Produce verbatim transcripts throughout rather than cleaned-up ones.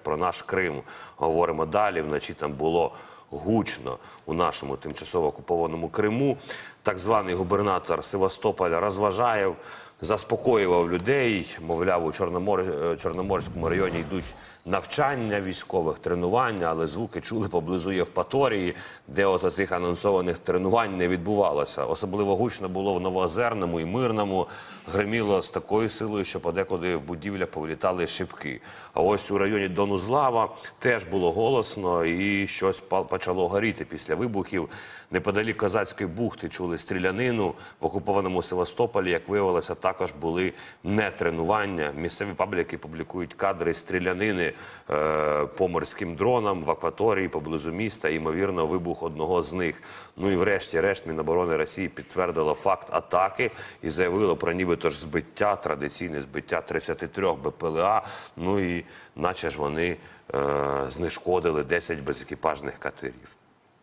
Про наш Крим говоримо далі. Вночі там було гучно у нашому тимчасово окупованому Криму. Так званий губернатор Севастополя Розважаєв заспокоював людей. Мовляв, у Чорномор... Чорноморському районі йдуть навчання військових, тренування, але звуки чули поблизу Євпаторії, де от оцих анонсованих тренувань не відбувалося. Особливо гучно було в Новоозерному і Мирному. Гриміло з такою силою, що подекуди в будівлях повилітали шибки. А ось у районі Донузлава теж було голосно і щось почало горіти після вибухів. Неподалік Козацької бухти чули стрілянину. В окупованому Севастополі, як виявилося, також були не тренування. Місцеві пабліки публікують кадри стрілянини е, по морським дронам в акваторії поблизу міста, ймовірно, вибух одного з них. Ну і врешті-решт Міноборони Росії підтвердило факт атаки і заявило про нібито ж збиття, традиційне збиття тридцяти трьох Б П Л А. Ну і наче ж вони е, знешкодили десять безекіпажних катерів.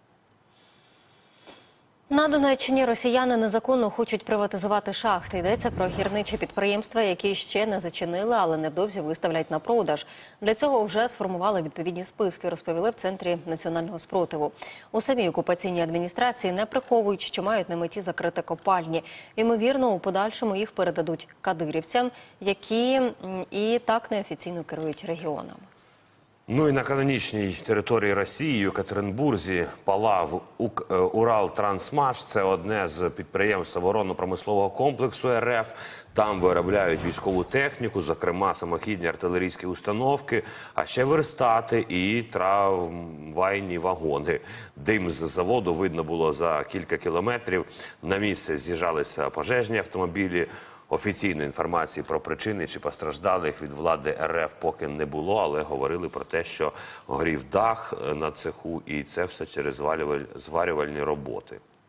На Донеччині росіяни незаконно хочуть приватизувати шахти. Йдеться про гірничі підприємства, які ще не зачинили, але невдовзі виставлять на продаж. Для цього вже сформували відповідні списки, розповіли в Центрі національного спротиву. У самій окупаційній адміністрації не приховують, що мають на меті закрити копальні. Ймовірно, у подальшому їх передадуть кадирівцям, які і так неофіційно керують регіоном. Ну і на канонічній території Росії, у Екатеринбурзі, палав Уралтрансмаш. Це одне з підприємств оборонно-промислового комплексу Р Ф. Там виробляють військову техніку, зокрема самохідні артилерійські установки, а ще верстати і трамвайні вагони. Дим з заводу видно було за кілька кілометрів. На місце з'їжджалися пожежні автомобілі. Офіційної інформації про причини чи постраждалих від влади Р Ф поки не було, але говорили про те, що горів дах на цеху, і це все через зварювальні роботи.